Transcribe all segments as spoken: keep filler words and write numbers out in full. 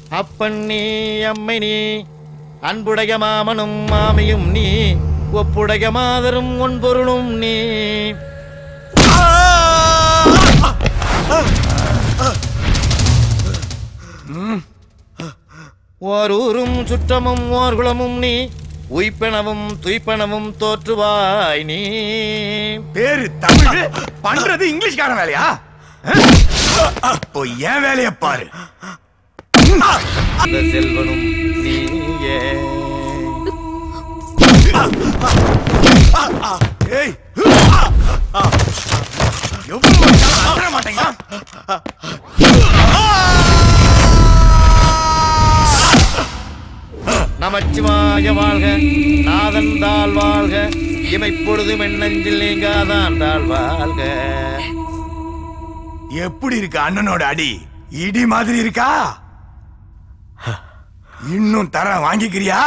அப்பன் நீ அம்மை நீ அன்புடைய மாமனும் மாமியும் நீ ஒப்புடைய மாதரும் ஒன்பொருளும் நீ ஓரூரும் சுற்றமும் ஓர்குளமும் நீ உய்ப்பெனவும் துய்ப்பெனவும் தோற்றுவாய் நீ. பேரு தமிழ், பண்றது இங்கிலீஷ்கார வேலையா? என் வேலைய பாரு. செல்வனும் நீயே. மாட்டேங்க. நமச்சிவாய வாழ்க, நாதன் தாள் வாழ்க, இமைப்பொழுதும் எண்ணஞ்சில் நீங்காதான் தாள் வாழ்க. எப்படி இருக்கு அண்ணனோட அடி? இடி மாதிரி இருக்கா? இன்னும் தர வாங்கிக்கிறியா?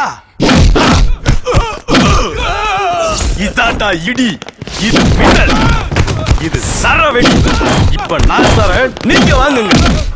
இதாண்டா இடி, இது மின்னல், இது சரவெடி. இப்ப நான் தரேன், நீங்க வாங்குங்க.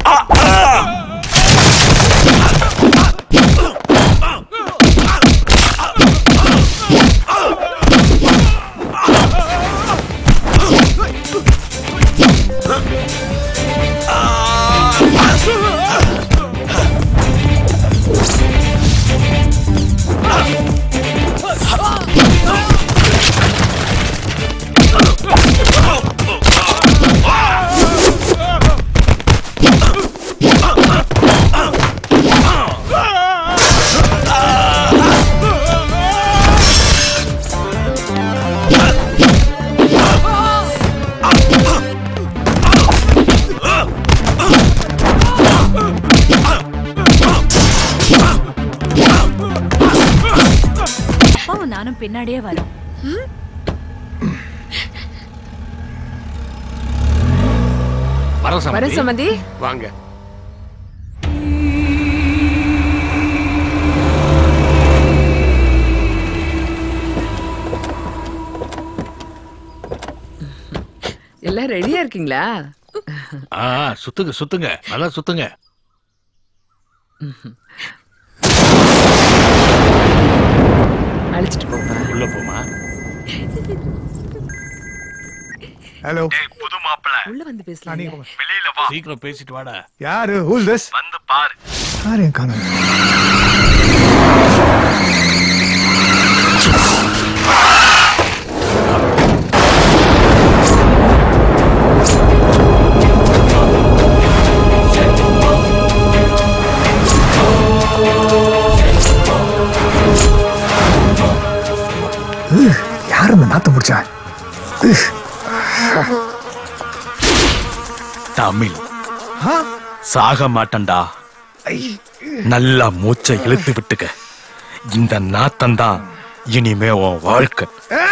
நானும் பின்னாடியே வரோம். வர சம்பந்தி வாங்க. எல்லாம் ரெடியா இருக்கீங்களா? சுத்துங்க சுத்துங்க, நல்லா சுத்துங்க. அழைச்சிட்டு போப்பா. உள்ள போமா. ஹலோ. புது மாப்பிள்ளை உள்ள வந்து பேசலாம். வெளியில வா. சீக்கிரம் பேசிட்டு வாடா. யாரு? Who is this? வந்து பாரு. யாரு காணோம்? யார் அந்த நாத்த முடிச்சா? தமிழ் சாக மாட்டண்டா. நல்லா மூச்சை இழுத்து விட்டுக்க. இந்த நாத்தந்தான் இனிமே உன் வாழ்க்கை.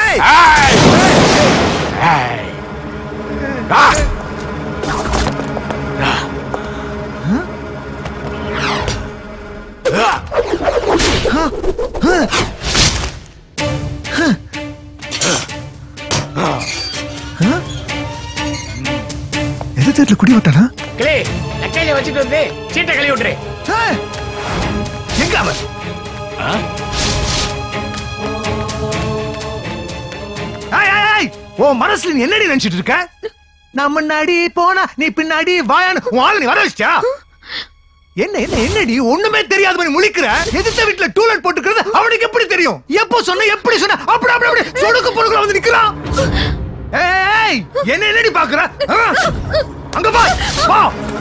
எதிர்த்து குடி விட்டானா? கிளே லக்கையில வச்சிட்டு வந்து சீட்டை கழுவி விட்டுரு. எங்க அவன்? ஓ மனசுல நீ என்னடி நினைச்சிட்டு இருக்க? நான் முன்னாடி போனா நீ பின்னாடி வாயான்னு வாழ நீ வர வச்சியா? என்ன என்ன என்னடி ஒண்ணுமே தெரியாத மாதிரி முழிக்கிற? எதிர்த்த வீட்டுல டூலெட் போட்டுக்கிறது அவனுக்கு எப்படி தெரியும்? எப்போ சொன்ன எப்படி சொன்ன? அப்படி அப்படி அப்படி சொடுக்கு பொடுக்குல வந்து நிக்கிறான். ஏய் என்ன என்னடி பாக்குற? அங்க பா வா.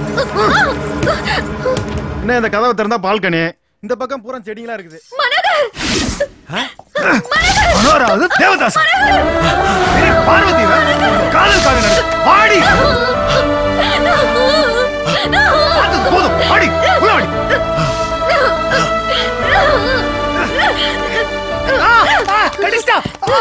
என்ன இந்த கதவை திறந்தா பால்கனி, இந்த பக்கம் பூரா செடிங்களா இருக்குது. மனோராவது தேவதாஸ் பார்வதி காதல் காதல் பாடி போதும் பாடி உள்ள கடிஸ்டா.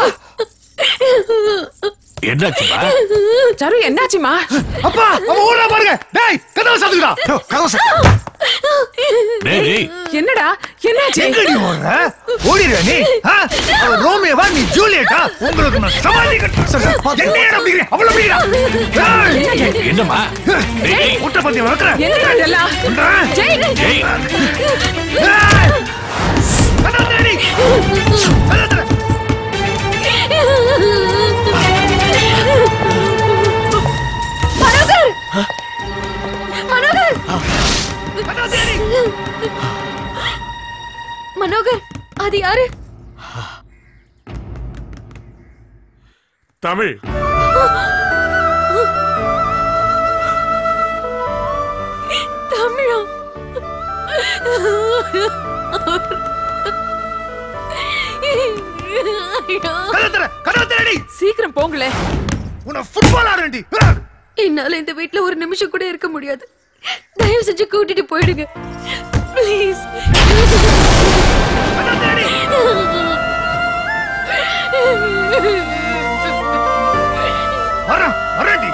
என்னாச்சுமா? சரு என்னாச்சுமா? அப்பா அவ ஓடுறா பாருங்க. டேய் கதவை சாத்துடா. கதவை சாத்து. டேய் என்னடா என்னாச்சு? எங்கடி ஓடுற? ஓடிடுற நீ? ஆ? அவ ரோமியோவா, நீ ஜூலியட்டா? உங்களுக்கு நான் சமாளி கட்டுறேன். என்னையா அப்படிங்கிற? அவள அப்படிங்கிற? ஏய்! என்னம்மா ஏய், முட்டை பத்தியம் வளர்க்குற? என்னடா இதெல்லாம்? கொன்றுறேன். ஜெய் ஏய் ஏய்! கதவை திறடி. கதவை திற. மனோகர் மனோகர் கதவை திறடி. மனோகர் அது யாரு? தமிழ் தமிழா? கதவை திற. கதவை திறடி. சீக்கிரம் போங்களே. உன்னை ஃபுட்பால் ஆடுறேன்டி. என்னால இந்த வீட்ல ஒரு நிமிஷம் கூட இருக்க முடியாது. தயவு செஞ்சு கூட்டிட்டு போயிடுங்க ப்ளீஸ். கதவை திறடி. வரேன், வரேன்டி.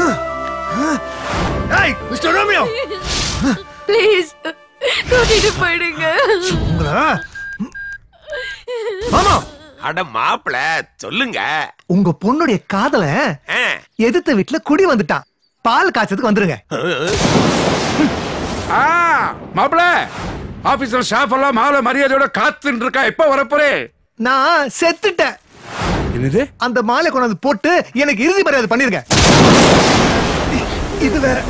ஏய், மிஸ்டர் ரோமியோ. ப்ளீஸ் கூட்டிட்டு போயிடுங்க. உங்களா? மாமா, அட மாப்பிள சொல்லுங்க. உங்க பொண்ணுடைய காதல ஆ. எதிர்த்த வீட்டுல குடி வந்துட்டான். பால் காய்ச்சதுக்கு வந்துருங்க. ஆ மாப்பிள ஆபீஸ்ல ஸ்டாஃப் எல்லாம் மாலை மரியாதையோட காத்துட்டு இருக்கா. எப்ப வரப்போறே? நான் செத்துட்டேன். என்னது? அந்த மாலை கொண்டாந்து போட்டு எனக்கு இறுதி மரியாதை பண்ணிருங்க. இது வேற.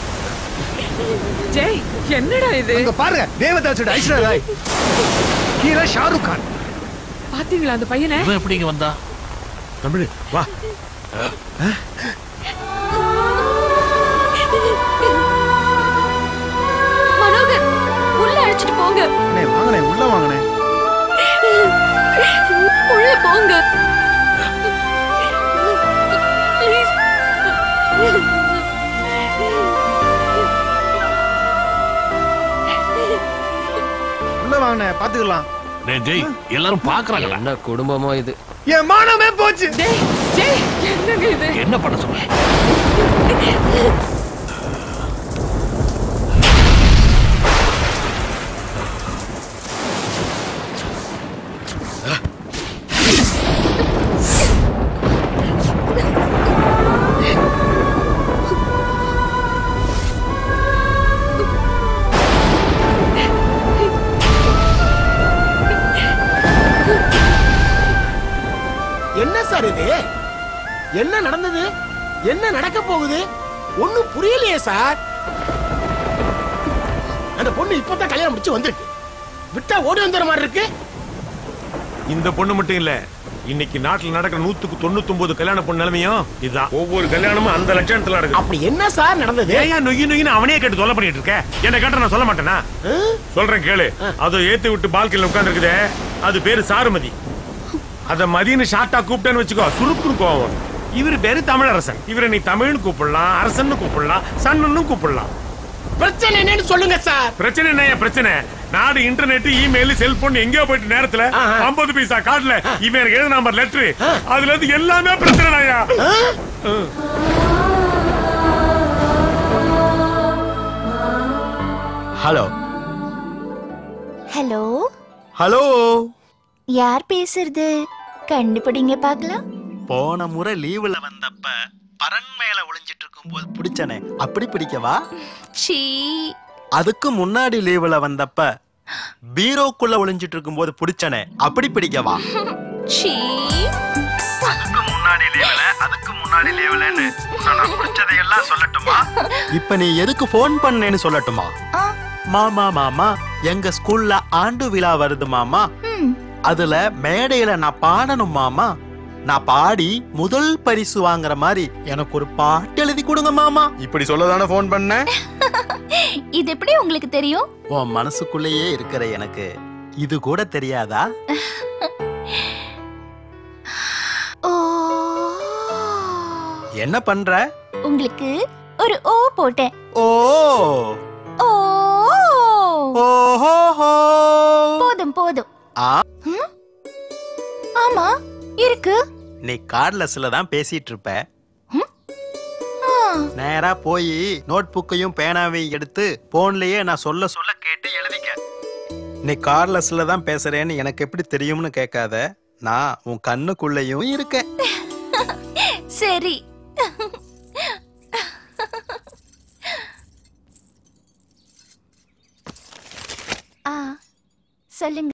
ஜெய் என்னடா இது? அங்க பாருங்க, தேவதாசோட ஐஸ்வர்யா ராய், ஹீரோ ஷாருக் கான். பாத்தீங்களா அந்த பையனை? இவன் எப்படி இங்க வந்தா? தமிழ் வா. மனோகர் உள்ள அழைச்சிட்டு போங்க. அண்ணே வாங்கனே, உள்ள வாங்கனே. உள்ள போங்க ப்ளீஸ். உள்ள வாங்கனே, பாத்துக்கலாம். டேய் ஜெய் எல்லாரும் பாக்குறாங்களா? என்ன குடும்பமோ இது? என் மானமே போச்சு. ஜெய் ஜெய் என்னங்க இது? என்ன பண்ண சொல்ற? என்ன சார் இது? என்ன நடந்தது? என்ன நடக்க போகுது? ஒண்ணும் புரியலையே சார். அந்த பொண்ணு இப்பதான் கல்யாணம் முடிச்சு வந்திருக்கு. விட்டா ஓடி வந்துற மாதிரி இருக்கு. இந்த பொண்ணு மட்டும் இல்ல, இன்னைக்கு நாட்டுல நடக்கிற நூத்துக்கு தொண்ணூத்தி ஒன்பது கல்யாண பொண்ணு நிலைமையும் இதுதான். ஒவ்வொரு கல்யாணமும் அந்த லட்சணத்துல நடக்குது. அப்படி என்ன சார் நடந்தது? ஏன் நொய்யு நொய்யின்னு அவனே கேட்டு தொலை பண்ணிட்டு இருக்க? என்ன கேட்ட நான் சொல்ல மாட்டேனா? சொல்றேன் கேளு. அதை ஏத்து விட்டு பால்கனில உட்கார்ந்து இருக்குதே, அது பேரு சாருமதி. அத மதின்னு ஷார்ட்டா கூப்பிட்டேன்னு வச்சுக்கோ, சுருக்குன்னு கோவம். இவரு பேரு தமிழரசன். இவரை நீ தமிழ்னு கூப்பிடலாம், அரசன்னு கூப்பிடலாம், சன்னு கூப்பிடலாம். பிரச்சனை என்னன்னு சொல்லுங்க சார். பிரச்சனை என்ன பிரச்சனை? நாடு இன்டர்நெட், இமெயில், செல்போன் எங்கேயோ போயிட்டு நேரத்துல ஐம்பது பைசா கார்டுல இவன் எனக்கு எழுத நம்பர் லெட்டர், அதுல இருந்து எல்லாமே பிரச்சனையா? ஹலோ ஹலோ ஹலோ, யார் பேசுறது? கண்டுபிடிங்க பார்க்கலாம். போன முறை லீவுல வந்தப்ப பரன் மேல ஒளிஞ்சிட்டு இருக்கும் போது பிடிச்சனே, அப்படி பிடிக்கவா? சீ. அதுக்கு முன்னாடி லீவுல வந்தப்ப பீரோக்குள்ள ஒளிஞ்சிட்டு இருக்கும் போது பிடிச்சனே, அப்படி பிடிக்கவா? சீ. அதுக்கு முன்னாடி லீவுல அதுக்கு முன்னாடி லீவுலன்னு நான் பிடிச்சதையெல்லாம் சொல்லட்டுமா? இப்ப நீ எதுக்கு போன் பண்ணேன்னு சொல்லட்டுமா? மாமா மாமா, எங்க ஸ்கூல்ல ஆண்டு விழா வருது மாமா. அதுல மேடையில நான் பாடணும் மாமா. நான் பாடி முதல் பரிசு வாங்குற மாதிரி எனக்கு ஒரு பாட்டு எழுதி கொடுங்க மாமா. இப்படி சொல்லதானே போன் பண்ண. இது எப்படி உங்களுக்கு தெரியும்? உன் மனசுக்குள்ளேயே இருக்கிற எனக்கு இது கூட தெரியாதா? ஓ. என்ன பண்ற? உங்களுக்கு ஒரு ஓ போட்டேன். ஓ ஓ. ஓஹோ. போதும் போதும். ஆ, ஆமா இருக்கு. நீ கார்ட்லெஸ்ல தான் பேசிட்டு இருப்ப. நேரா போய் நோட் புக்கையும் பேனாவையும் எடுத்து போன்லயே நான் சொல்ல சொல்ல கேட்டு எழுதிக்க. நீ கார்லெஸ்ல தான் பேசுறேன்னு எனக்கு எப்படி தெரியும்னு கேட்காத. நான் உன் கண்ணுக்குள்ளேயும் இருக்கேன். சரி. ஆ சொல்லுங்க.